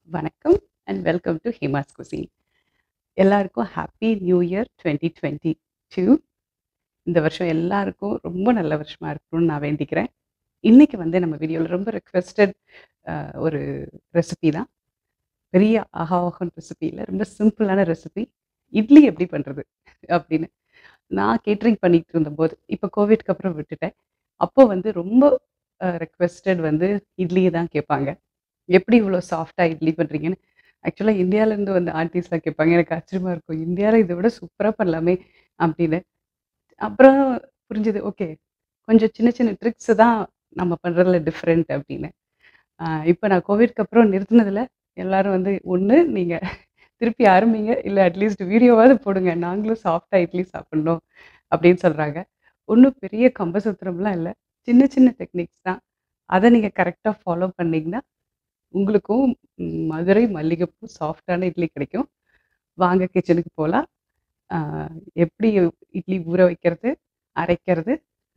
வணக்கம் and welcome to Hema's cuisine. எல்லாருக்கும் happy new year 2022. இந்த வருஷம் எல்லாருக்கும் ரொம்ப நல்ல வருஷமா இருக்கணும்னு நான் வேண்டிக்கிறேன். இன்னைக்கு நம்ம வீடியோவில் ரொம்ப ரெக்வெஸ்டட் ஒரு ரெசிபி தான். பெரிய ஆஹாவகன் ரெசிபி இல்லை, ரொம்ப சிம்பிளான ரெசிபி. இட்லி எப்படி பண்ணுறது அப்படின்னு நான் கேட்ரிங் பண்ணிட்டு இருந்தபோது, இப்போ கோவிட்க்கு அப்புறம் விட்டுட்டேன். அப்போ ரொம்ப ரெக்வெஸ்டட் இட்லியை தான் கேட்பாங்க. எப்படி இவ்வளோ சாஃப்டாக இட்லி பண்ணுறீங்கன்னு. ஆக்சுவலாக இந்தியாவிலேருந்து வந்து ஆன்டீஸ்லாம் கேட்பாங்க. எனக்கு ஆச்சரியமா இருக்கும். இந்தியாவில் இதை விட சூப்பராக பண்ணலாமே அப்படின்னு. அப்புறம் புரிஞ்சது, ஓகே, கொஞ்சம் சின்ன சின்ன ட்ரிக்ஸ் தான் நம்ம பண்ணுறதுல டிஃப்ரெண்ட் அப்படின்னு. இப்போ நான் கோவிட்க்கு அப்புறம் நிறுத்தினதில் எல்லாரும் ஒன்று நீங்கள் திருப்பி ஆரம்பிங்க, இல்லை அட்லீஸ்ட் வீடியோவாவது போடுங்க, நாங்களும் சாஃப்டாக இட்லி சாப்பிட்ணும் அப்படின்னு சொல்கிறாங்க. ஒன்றும் பெரிய கம்பசூத்திரம்லாம் இல்லை, சின்ன சின்ன டெக்னிக்ஸ் தான். அதை நீங்கள் கரெக்டாக ஃபாலோ பண்ணிங்கன்னா உங்களுக்கும் மதுரை மல்லிகைப்பூ சாஃப்டான இட்லி கிடைக்கும். வாங்க கிச்சனுக்கு போகலாம். எப்படி இட்லி ஊற வைக்கிறது, அரைக்கிறது,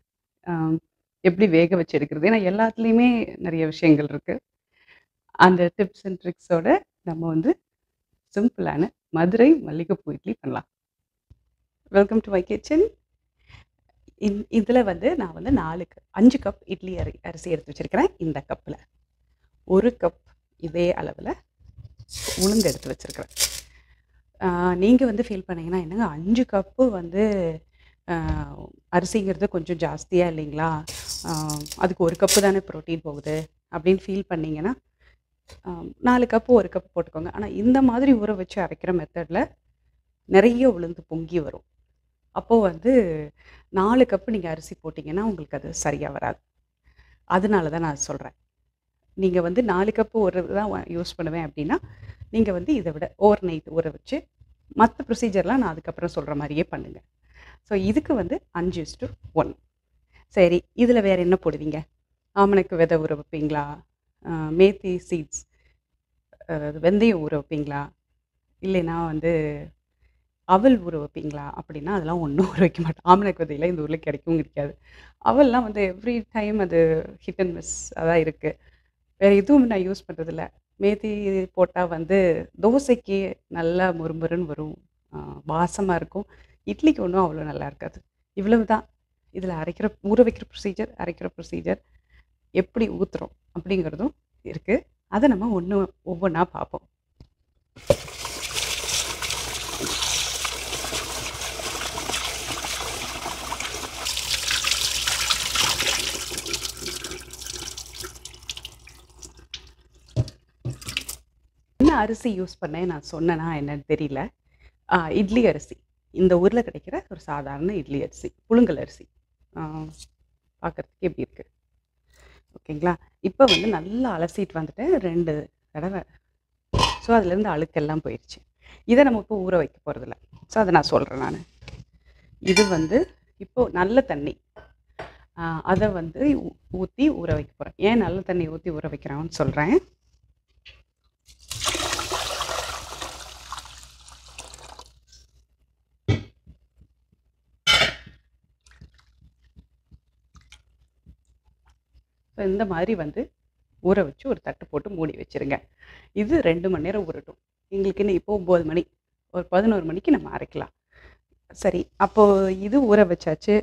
எப்படி வேக வச்சு எடுக்கிறது, ஏன்னா எல்லாத்துலேயுமே நிறைய விஷயங்கள் இருக்குது. அந்த டிப்ஸ் அண்ட் ட்ரிக்ஸோட நம்ம சிம்பிளான மதுரை மல்லிகைப்பூ இட்லி பண்ணலாம். Welcome to my kitchen. இதில் நான் 5 கப் இட்லி அரிசி எடுத்து வச்சுருக்கிறேன். இந்த கப்பில் 1 கப் இதே அளவில் உளுந்து எடுத்து வச்சுருக்கிறேன். நீங்கள் ஃபீல் பண்ணிங்கன்னா, என்னங்க 5 கப்பு அரிசிங்கிறது கொஞ்சம் ஜாஸ்தியாக இல்லைங்களா, அதுக்கு 1 கப்பு தானே ப்ரோட்டீன் போகுது அப்படின்னு ஃபீல் பண்ணிங்கன்னா 4 கப்பு 1 கப் போட்டுக்கோங்க. ஆனால் இந்த மாதிரி ஊற வச்சு அரைக்கிற மெத்தடில் நிறைய உளுந்து பொங்கி வரும். அப்போது 4 கப்பு நீங்கள் அரிசி போட்டிங்கன்னா உங்களுக்கு அது சரியாக வராது. அதனால தான் நான் சொல்கிறேன். நீங்கள் 4 கப்பு ஒரு தான் யூஸ் பண்ணுவேன் அப்படின்னா, நீங்கள் இதை விட ஓவர் நைட் ஊற வச்சு மற்ற ப்ரொசீஜர்லாம் நான் அதுக்கப்புறம் சொல்கிற மாதிரியே பண்ணுங்கள். ஸோ இதுக்கு 5:1. சரி, இதில் வேறு என்ன போடுவீங்க? ஆமணக்கு விதை ஊற வைப்பீங்களா? மேத்தி சீட்ஸ், வெந்தயம் ஊற வைப்பீங்களா? இல்லைன்னா அவல் ஊற வைப்பீங்களா? அப்படின்னா அதெல்லாம் ஒன்றும் ஊற வைக்க மாட்டேன். ஆமணக்கு விதையில் இந்த ஊரில் கிடைக்கவும் கிடைக்காது. அவல்லாம் எவ்ரி டைம் அது ஹிட் அண்ட் மிஸ் அதான் இருக்குது. வேறு எதுவும் நான் யூஸ் பண்ணுறதில்ல. மேத்தி போட்டால் தோசைக்கு நல்லா முறுமுறுன்னு வரும், வாசமாக இருக்கும். இட்லிக்கு ஒன்றும் அவ்வளோ நல்லா இருக்காது. இவ்வளவு தான். இதில் ஊற வைக்கிற ப்ரொசீஜர், அரைக்கிற ப்ரொசீஜர், எப்படி ஊற்றுறோம் அப்படிங்கிறதும் இருக்குது. அதை நம்ம ஒவ்வொன்றா பார்ப்போம். என்ன அரிசி யூஸ் பண்ணேன் நான் சொன்னேன்னா என்னன்னு தெரியல. இட்லி அரிசி, இந்த ஊரில் கிடைக்கிற ஒரு சாதாரண இட்லி அரிசி, புழுங்கல் அரிசி. பார்க்குறதுக்கு எப்படி இருக்குது, ஓகேங்களா? இப்போ நல்லா அலசிட்டு வந்துட்டேன் 2 தடவை. ஸோ அதுலேருந்து அழுக்கெல்லாம் போயிடுச்சு. இதை நம்ம இப்போ ஊற வைக்க போகிறதில்ல. ஸோ அதை நான் சொல்கிறேன். நான் இது இப்போது நல்ல தண்ணி, அதை ஊற்றி ஊற வைக்க போகிறேன். ஏன் நல்ல தண்ணி ஊற்றி ஊற வைக்கிறோன்னு சொல்கிறேன். ஸோ இந்த மாதிரி ஊற வச்சு ஒரு தட்டு போட்டு மூடி வச்சுருங்க. இது 2 மணி நேரம் ஊறட்டும். எங்களுக்கு இன்னும் இப்போ 9 மணி, ஒரு 11 மணிக்கு நம்ம அரைக்கலாம். சரி, அப்போது இது ஊற வச்சாச்சு.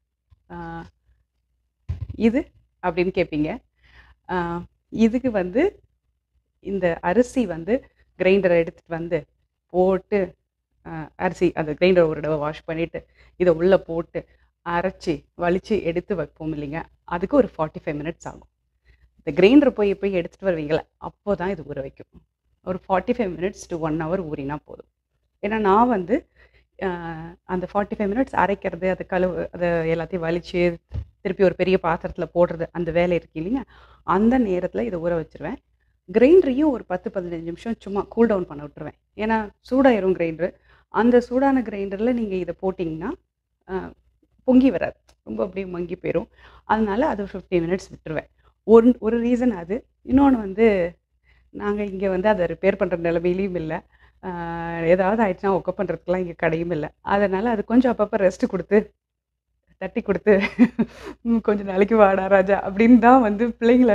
இது அப்படின்னு கேட்பீங்க. இதுக்கு இந்த அரிசி கிரைண்டரை எடுத்துகிட்டு போட்டு, அரிசி அந்த கிரைண்டரை ஒரு தடவை வாஷ் பண்ணிவிட்டு இதை உள்ளே போட்டு அரைச்சி வலித்து எடுத்து வைப்போம் இல்லைங்க, அதுக்கு ஒரு 45 மினிட்ஸ் ஆகும். இந்த கிரைண்டரை போய் எடுத்துகிட்டு வருவீங்களே, அப்போ தான் இது ஊற வைக்கும். ஒரு 45 மினிட்ஸ் to 1 hour ஊறினா போதும். ஏன்னா நான் அந்த 45 மினிட்ஸ் அரைக்கிறது, அது அதை எல்லாத்தையும் வலித்து திருப்பி ஒரு பெரிய பாத்திரத்தில் போடுறது, அந்த வேலை இருக்கு இல்லைங்க, அந்த நேரத்தில் இதை ஊற வச்சுருவேன். கிரைண்டரையும் ஒரு 10-15 நிமிஷம் சும்மா கூல் டவுன் பண்ண விட்டுருவேன். ஏன்னா சூடாயிரும் கிரைண்டரு. அந்த சூடான கிரைண்டரில் நீங்கள் இதை போட்டிங்கன்னா பொங்கி வராது, ரொம்ப அப்படியே மங்கி போயிடும். அதனால அது 15 மினிட்ஸ் விட்டுருவேன். ஒரு ரீசன் அது. இன்னொன்று நாங்கள் இங்கே அதை ரிப்பேர் பண்ணுற நிலைமையிலையும் இல்லை. ஏதாவது ஆயிடுச்சுன்னா ஒர்க் பண்ணுறதுக்குலாம் இங்கே கடையும் இல்லை. அதனால் அது கொஞ்சம் அப்பப்போ ரெஸ்ட்டு கொடுத்து தட்டி கொடுத்து கொஞ்சம் நாளைக்கு வாடா ராஜா அப்படின்னு தான் பிள்ளைங்கள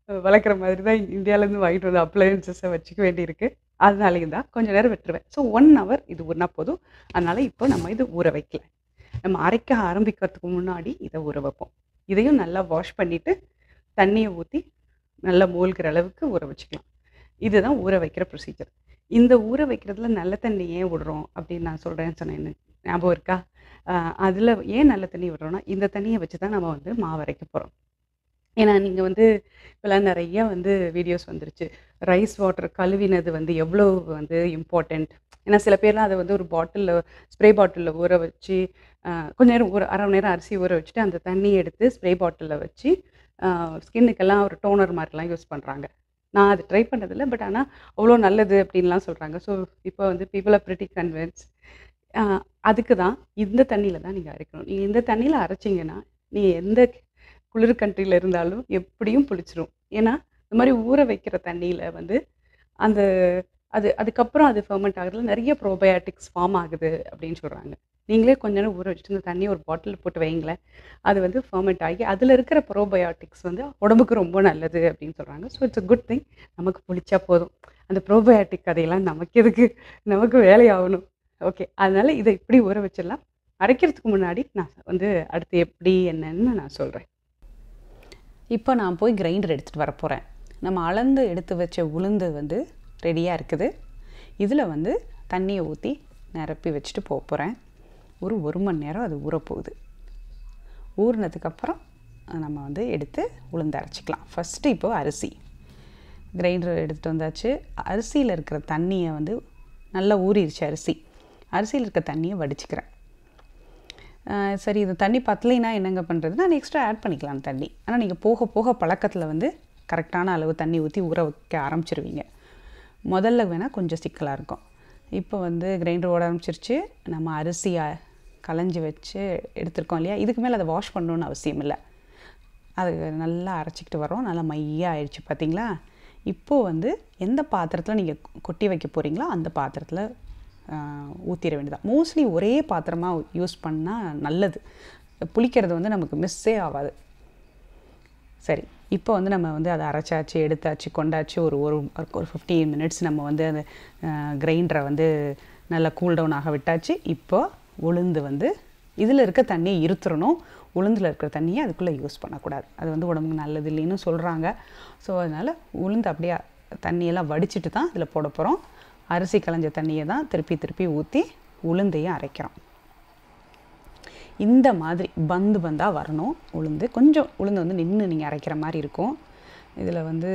வளர்க்குற மாதிரி தான் இந்தியாவிலேருந்து வாங்கிட்டு வந்து அப்ளையன்சஸை வச்சுக்க வேண்டியிருக்கு. அதனாலேயும் தான் கொஞ்சம் நேரம் விட்டுருவேன். ஸோ 1 ஹவர் இது ஊறினா போதும். அதனால் இப்போ நம்ம இது ஊற வைக்கல. நம்ம அரைக்க ஆரம்பிக்கிறதுக்கு முன்னாடி இதை ஊற வைப்போம். இதையும் நல்லா வாஷ் பண்ணிவிட்டு தண்ணியை ஊற்றி நல்லா மூழ்கிற அளவுக்கு ஊற வச்சுக்கலாம். இதுதான் ஊற வைக்கிற ப்ரொசீஜர். இந்த ஊற வைக்கிறதுல நல்ல தண்ணி ஏன் விடுறோம் அப்படின்னு நான் சொல்கிறேன்னு சொன்னேன்னு ஞாபகம் இருக்கா? அதில் ஏன் நல்ல தண்ணி விடுறோன்னா, இந்த தண்ணியை வச்சு தான் நம்ம வந்து மாவு அரைக்க போகிறோம். ஏன்னா நீங்கள் வந்து இப்போலாம் நிறைய வந்து வீடியோஸ் வந்துருச்சு. ரைஸ் வாட்டர் கழுவினது வந்து எவ்வளோ வந்து இம்பார்ட்டண்ட். ஏன்னா சில பேர்லாம் அதை வந்து ஒரு பாட்டிலில் ஸ்ப்ரே பாட்டிலில் ஊற வச்சு கொஞ்ச நேரம் அரை மணி நேரம் அரிசி ஊற வச்சுட்டு அந்த தண்ணியை எடுத்து ஸ்ப்ரே பாட்டிலில் வச்சு ஸ்கின்னுக்கெல்லாம் ஒரு டோனர் மாதிரிலாம் யூஸ் பண்ணுறாங்க. நான் அது ட்ரை பண்ணதில்லை. பட் ஆனால் அவ்வளோ நல்லது அப்படின்லாம் சொல்கிறாங்க. ஸோ இப்போ வந்து பீப்புள் ஆர் பிரிட்டி கன்வின்ஸ். அதுக்கு தான் இந்த தண்ணியில் தான் நீங்கள் அரைக்கணும். நீங்கள் இந்த தண்ணியில் அரைச்சிங்கன்னா நீங்கள் எந்த குளிர் கண்ட்ரியில் இருந்தாலும் எப்படியும் புளிச்சிரும். ஏன்னா இந்த மாதிரி ஊற வைக்கிற தண்ணியில் வந்து அந்த அதுக்கப்புறம் அது ஃபெர்மெண்ட் ஆகுறதுல நிறைய ப்ரோபயோட்டிக்ஸ் ஃபார்ம் ஆகுது அப்படின்னு சொல்கிறாங்க. நீங்களே கொஞ்ச நேரம் ஊற வச்சுட்டு இந்த தண்ணியை ஒரு பாட்டில் போட்டு வைங்களேன். அது வந்து ஃபெர்மெண்ட் ஆகி அதில் இருக்கிற ப்ரோபயோட்டிக்ஸ் வந்து உடம்புக்கு ரொம்ப நல்லது அப்படின்னு சொல்கிறாங்க. So it's a good thing. நமக்கு புளிச்சா போதும். அந்த ப்ரோபயோட்டிக் கதையெல்லாம் நமக்கு எதுக்கு? நமக்கு வேலையாகணும். ஓகே, அதனால் இதை இப்படி ஊற வச்சிடலாம். அரைக்கிறதுக்கு முன்னாடி நான் வந்து அடுத்து எப்படி என்னன்னு நான் சொல்கிறேன். இப்போ நான் போய் கிரைண்டர் எடுத்துகிட்டு வர போகிறேன். நம்ம அளந்து எடுத்து வச்ச உளுந்து வந்து ரெடியாக இருக்குது. இதில் வந்து தண்ணியை ஊற்றி நிரப்பி வச்சுட்டு போகிறேன். ஒரு மணி நேரம் அது ஊறப்போகுது. ஊறினதுக்கப்புறம் நம்ம வந்து எடுத்து உளுந்து அரைச்சிக்கலாம். ஃபஸ்ட்டு இப்போது அரிசி கிரைண்டர் எடுத்துகிட்டு வந்தாச்சு. அரிசியில் இருக்கிற தண்ணியை வந்து நல்லா ஊறிடுச்சு. அரிசியில் இருக்கிற தண்ணியை வடிச்சுக்கிறேன். சரி, இது தண்ணி பத்தலைன்னா என்னங்க பண்ணுறது? நான் எக்ஸ்ட்ரா ஆட் பண்ணிக்கலாம் தண்ணி. ஆனால் நீங்கள் போக போக பழக்கத்தில் வந்து கரெக்டான அளவு தண்ணி ஊற்றி ஊற வைக்க ஆரம்பிச்சிருவீங்க. முதல்ல வேணால் கொஞ்சம் சிக்கலாக இருக்கும். இப்போ வந்து கிரைண்டர் ஓட ஆரம்பிச்சிருச்சு. நம்ம அரிசியை களைஞ்சி வச்சு எடுத்துருக்கோம் இல்லையா? இதுக்கு மேலே அதை வாஷ் பண்ணணுன்னு அவசியம் இல்லை. அது நல்லா அரைச்சிக்கிட்டு வரோம். நல்லா மையாக ஆயிடுச்சு பார்த்தீங்களா? இப்போது வந்து எந்த பாத்திரத்தில் நீங்கள் கொட்டி வைக்க போகிறீங்களோ அந்த பாத்திரத்தில் ஊற்றிட வேண்டியதான். மோஸ்ட்லி ஒரே பாத்திரமாக யூஸ் பண்ணால் நல்லது. புளிக்கிறது வந்து நமக்கு மிஸ்ஸே ஆகாது. சரி, இப்போ வந்து நம்ம வந்து அதை அரைச்சாச்சு, எடுத்தாச்சு, கொண்டாச்சு. ஒரு 15 மினிட்ஸ் நம்ம வந்து அந்த கிரைண்டரை வந்து நல்லா கூல் டவுன் ஆக விட்டாச்சு. இப்போ உளுந்து வந்து இதில் இருக்க தண்ணியை இருத்துறணும். உளுந்தில் இருக்கிற தண்ணியை அதுக்குள்ளே யூஸ் பண்ணக்கூடாது. அது வந்து உடம்புக்கு நல்லது இல்லைன்னு சொல்கிறாங்க. ஸோ அதனால் உளுந்து அப்படியே தண்ணியெல்லாம் வடிச்சிட்டு தான் இதில் போட போகிறோம். அரிசி களைஞ்ச தண்ணியை தான் திருப்பி ஊற்றி உளுந்தையும் அரைக்கிறோம். இந்த மாதிரி பந்தாக வரணும். கொஞ்சம் உளுந்து வந்து நின்று நீங்கள் அரைக்கிற மாதிரி இருக்கும். இதில் வந்து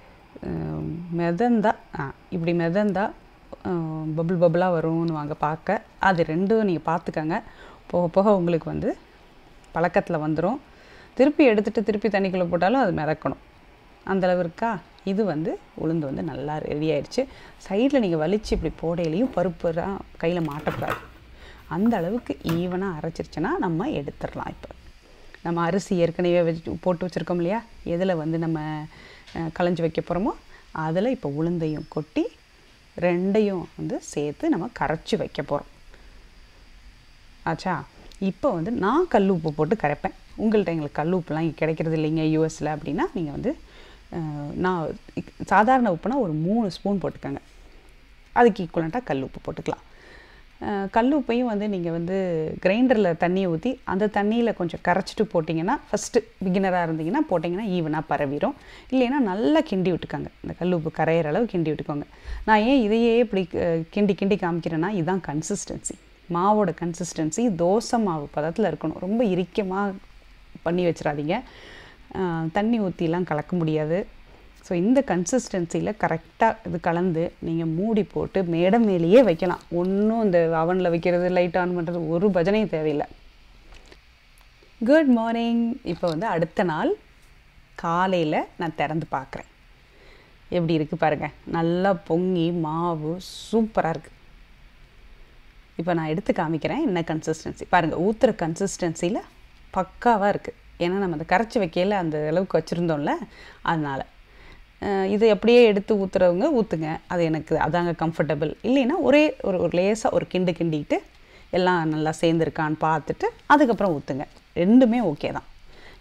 இப்படி மிதந்தா பபுளாக வரும்னு வாங்க பார்க்க. அது ரெண்டும் நீங்கள் பார்த்துக்கங்க. போக போக உங்களுக்கு வந்து பழக்கத்தில் வந்துடும். திருப்பி எடுத்துகிட்டு திருப்பி தண்ணிக்குள்ளே போட்டாலும் அது மிதக்கணும். அந்தளவு இருக்கா? இது வந்து உளுந்து வந்து நல்லா ரெடி ஆயிடுச்சு. சைடில் நீங்கள் வலிச்சு இப்படி போடையிலையும் பருப்புலாம் கையில் மாட்டக்கூடாது. அந்த அளவுக்கு ஈவனாக அரைச்சிருச்சுன்னா நம்ம எடுத்துடலாம். இப்போ நம்ம அரிசி ஏற்கனவே போட்டு வச்சுருக்கோம் இல்லையா? எதில் வந்து நம்ம களைஞ்சி வைக்க போகிறோமோ அதில் இப்போ உளுந்தையும் கொட்டி ரெண்டையும் வந்து சேர்த்து நம்ம கரைச்சி வைக்க போகிறோம். ஆச்சா? இப்போ வந்து நான் கல் உப்பு போட்டு கரைப்பேன். உங்கள்கிட்ட எங்களுக்கு கல் உப்புலாம் கிடைக்கிறது இல்லைங்க யூஎஸில் அப்படின்னா நீங்கள் வந்து நான் சாதாரண உப்புனா ஒரு 3 ஸ்பூன் போட்டுக்கோங்க. அதுக்கு ஈக்குவலண்ட்டாக கல் உப்பு போட்டுக்கலாம். கல் உப்பையும் வந்து நீங்கள் வந்து கிரைண்டரில் தண்ணியை ஊற்றி அந்த தண்ணியில் கொஞ்சம் கரைச்சிட்டு போட்டிங்கன்னா, ஃபஸ்ட்டு பிகினராக இருந்தீங்கன்னா போட்டிங்கன்னா ஈவனாக பரவிடும். இல்லைன்னா நல்லா கிண்டி விட்டுக்கோங்க. இந்த கல் உப்பு கரையிற அளவு கிண்டி விட்டுக்கோங்க. நான் ஏன் இதையே இப்படி கிண்டி காமிக்கிறேன்னா, இதுதான் கன்சிஸ்டன்சி. மாவோட கன்சிஸ்டன்சி தோசை மாவு பதத்தில் இருக்கணும். ரொம்ப இறுக்கமாக பண்ணி வச்சிடாதீங்க. தண்ணி ஊற்றிலாம் கலக்க முடியாது. ஸோ இந்த கன்சிஸ்டன்சியில் கரெக்டாக இது கலந்து நீங்கள் மூடி போட்டு மேலேயே வைக்கலாம். ஒன்றும் இந்த அவனில் வைக்கிறது, லைட் ஆன் பண்ணுறது ஒரு பஜனையும் தேவையில்லை. Good morning. இப்போ வந்து அடுத்த நாள் காலையில் நான் திறந்து பார்க்குறேன். எப்படி இருக்குது பாருங்கள். நல்லா பொங்கி மாவு சூப்பராக இருக்குது. இப்போ நான் எடுத்து காமிக்கிறேன் என்ன கன்சிஸ்டன்சி. பாருங்கள், ஊற்றுற கன்சிஸ்டன்சியில் பக்காவாக இருக்குது. ஏன்னா நம்ம அதை கரைச்சி வைக்கையில் அந்த அளவுக்கு வச்சுருந்தோம்ல, அதனால் இதை அப்படியே எடுத்து ஊற்றுறவங்க ஊற்றுங்க. அது எனக்கு அதாங்க கம்ஃபர்டபுள். இல்லைன்னா ஒரு லேசாக ஒரு கிண்டிக்கிட்டு எல்லாம் நல்லா சேர்ந்துருக்கான்னு பார்த்துட்டு அதுக்கப்புறம் ஊற்றுங்க. ரெண்டுமே ஓகே தான்.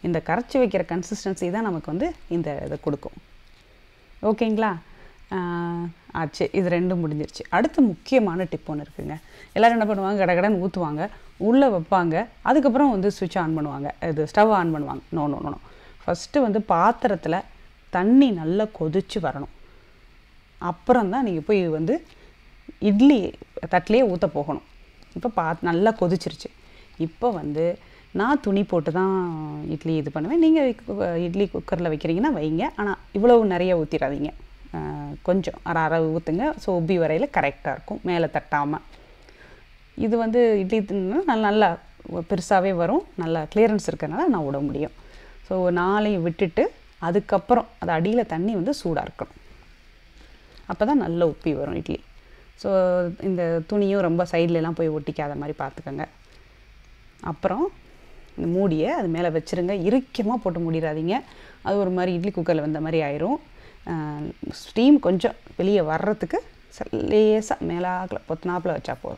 இந்த கரைச்சி வைக்கிற கன்சிஸ்டன்சி தான் நமக்கு வந்து இந்த இதை கொடுக்கும். ஓகேங்களா? ஆச்சு, இது ரெண்டும் முடிஞ்சிருச்சு. அடுத்து முக்கியமான டிப் ஒன்று இருக்குங்க. எல்லோரும் என்ன பண்ணுவாங்க, கடகடன்னு ஊற்றுவாங்க, உள்ளே வைப்பாங்க, அதுக்கப்புறம் வந்து சுவிட்ச் ஆன் பண்ணுவாங்க, இது ஸ்டவ் ஆன் பண்ணுவாங்க. நோ நோ நோ ஃபஸ்ட்டு வந்து பாத்திரத்தில் தண்ணி நல்லா கொதித்து வரணும். அப்புறம் தான் நீங்கள் போய் வந்து இட்லி தட்டிலே ஊற்ற போகணும். இப்போ நல்லா கொதிச்சிருச்சு. இப்போ வந்து நான் துணி போட்டு தான் இட்லி இது பண்ணுவேன். நீங்கள் இட்லி குக்கரில் வைக்கிறீங்கன்னா வைங்க, ஆனால் இவ்வளவு நிறைய ஊற்றிடாதீங்க, கொஞ்சம் அரை ஊற்றுங்க. ஸோ உப்பி வரையில் கரெக்டாக இருக்கும், மேலே தட்டாமல். இது வந்து இட்லி நல்லா பெருசாகவே வரும், நல்லா கிளியரன்ஸ் இருக்கிறதுனால நான் விட முடியும். ஸோ 4 விட்டுட்டு அதுக்கப்புறம் அது அடியில் தண்ணி வந்து சூடாக இருக்கணும். அப்போ தான் நல்ல உப்பி வரும் இட்லி. ஸோ இந்த துணியும் ரொம்ப சைட்லலாம் போய் ஒட்டிக்காத மாதிரி பார்த்துக்கோங்க. அப்புறம் இந்த மூடியை அது மேலே வச்சுருங்க. இறுக்கமாக போட்டு மூடிடாதீங்க, அது ஒரு மாதிரி இட்லி குக்கரில் வந்த மாதிரி ஆயிரும். ஸ்டீம் கொஞ்சம் வெளியே வர்றதுக்கு லேசாக மேலாக்கில் பொத்தினாப்பில் வச்சா போதும்.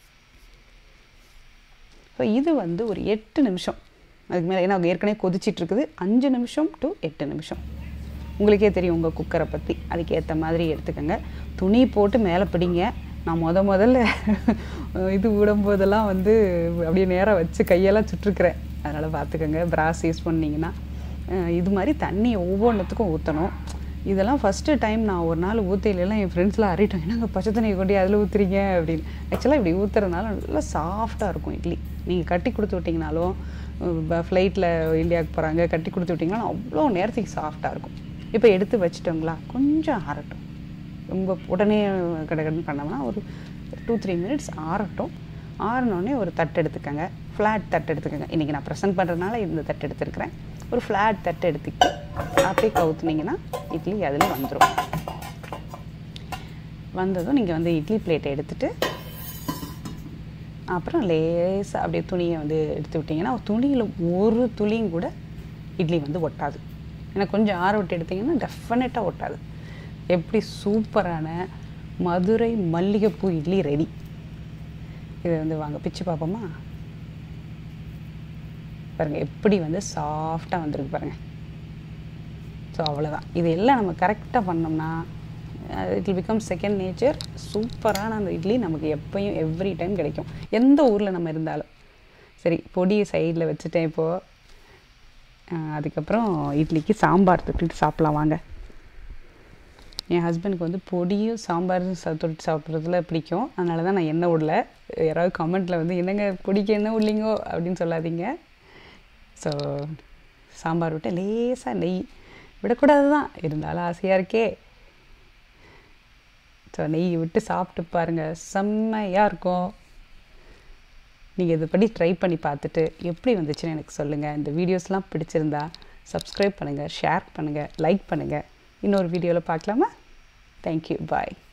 ஸோ இது வந்து ஒரு 8 நிமிஷம் அதுக்கு மேலே, ஏன்னா ஏற்கனவே கொதிச்சிட்ருக்குது. 5 நிமிஷம் டு 8 நிமிஷம் உங்களுக்கே தெரியும் உங்கள் குக்கரை பற்றி, அதுக்கேற்ற மாதிரி எடுத்துக்கோங்க. துணி போட்டு மேலே பிடிங்க. நான் முதல்ல இது விடும்போதெல்லாம் வந்து அப்படியே நேராக வச்சு கையெல்லாம் சுட்டுருக்குறேன், அதனால் பார்த்துக்கோங்க. ப்ராஸ் யூஸ் பண்ணிங்கன்னா இது மாதிரி தண்ணி ஒவ்வொன்றுத்துக்கும் ஊற்றணும். இதெல்லாம் ஃபஸ்ட்டு டைம் நான் ஒரு நாள் ஊற்றையிலலாம் என் ஃப்ரெண்ட்ஸ்லாம் அறிட்டோம், என்னங்க பச்சை தண்ணியை கொண்டு அதில் ஊற்றுறீங்க அப்படின்னு. ஆக்சுவலாக இப்படி ஊற்றுறதுனால நல்லா சாஃப்டாக இருக்கும் இட்லி. நீங்கள் கட்டி கொடுத்து விட்டிங்கனாலும், ஃப்ளைட்டில் இந்தியாவுக்கு போகிறாங்க கட்டி கொடுத்து விட்டிங்கனாலும் அவ்வளோ நேரத்துக்கு சாஃப்டாக இருக்கும். இப்போ எடுத்து வச்சுட்டோங்களா, கொஞ்சம் ஆறட்டும். ரொம்ப உடனே கடகடன்னு பண்ணோம்னா ஒரு 2-3 மினிட்ஸ் ஆறட்டும். ஆறினோடனே ஒரு தட்டு எடுத்துக்கோங்க, ஃப்ளாட் தட்டு எடுத்துக்கோங்க. இன்றைக்கி நான் ப்ரெசென்ட் பண்ணுறதுனால இந்த தட்டு எடுத்துருக்கிறேன். ஒரு ஃப்ளாட் தட்டு எடுத்துக்கிட்டு அப்படியே கவுத்துனீங்கன்னா இட்லி அதில் வந்துடும். வந்ததும் நீங்கள் வந்து இட்லி பிளேட்டை எடுத்துகிட்டு அப்புறம் லேசாக அப்படியே துணியை வந்து எடுத்து விட்டிங்கன்னா துணியில் ஒரு துளியும் கூட இட்லி வந்து ஒட்டாது. ஏன்னா கொஞ்சம் ஆற விட்டு எடுத்திங்கன்னா டெஃபினட்டாக ஒட்டாது. எப்படி சூப்பரான மதுரை மல்லிகைப்பூ இட்லி ரெடி. இதை வந்து வாங்க பிச்சு பார்ப்போமா? பாருங்கள் எப்படி வந்து சாஃப்டாக வந்திருக்கு பாருங்கள். ஸோ அவ்வளோதான். இது எல்லாம் நம்ம கரெக்டாக பண்ணோம்னா it will become second nature. சூப்பரான அந்த இட்லி நமக்கு எப்பயும் எவ்ரி டைம் கிடைக்கும், எந்த ஊரில் நம்ம இருந்தாலும் சரி. பொடியை சைடில் வச்சுட்டேன் இப்போது. அதுக்கப்புறம் இட்லிக்கு சாம்பார் தொட்டுட்டு சாப்பிட்லாம் வாங்க. என் ஹஸ்பண்டுக்கு வந்து பொடியும் சாம்பாரும் தொட்டு சாப்பிட்றதுல பிடிக்கும், அதனால தான் நான் எண்ணெய் விடல. யாராவது கமெண்ட்டில் வந்து என்னங்க பொடிக்கு எண்ணெய் விடலிங்கோ அப்படின்னு சொல்லாதீங்க. ஸோ சாம்பார் விட்டு லேசாக நெய் விடக்கூடாது தான், இருந்தாலும் ஆசையாக இருக்கே. ஸோ நெய் விட்டு சாப்பிட்டு பாருங்கள், செம்மையாக இருக்கும். நீங்கள் இதுபடி ட்ரை பண்ணி பார்த்துட்டு எப்படி வந்துச்சுன்னு எனக்கு சொல்லுங்கள். இந்த வீடியோஸ்லாம் பிடிச்சிருந்தா சப்ஸ்கிரைப் பண்ணுங்கள், ஷேர் பண்ணுங்கள், லைக் பண்ணுங்கள். இன்னொரு வீடியோவில் பார்க்கலாமா? தேங்க்யூ, பாய்.